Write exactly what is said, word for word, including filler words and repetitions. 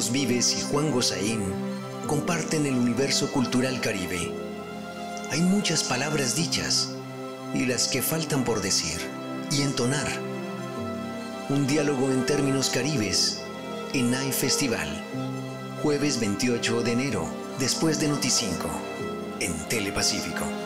Carlos Vives y Juan Gozaín comparten el universo cultural caribe. Hay muchas palabras dichas y las que faltan por decir y entonar. Un diálogo en términos caribes en Night Festival, jueves veintiocho de enero, después de Noticinco, en Telepacífico.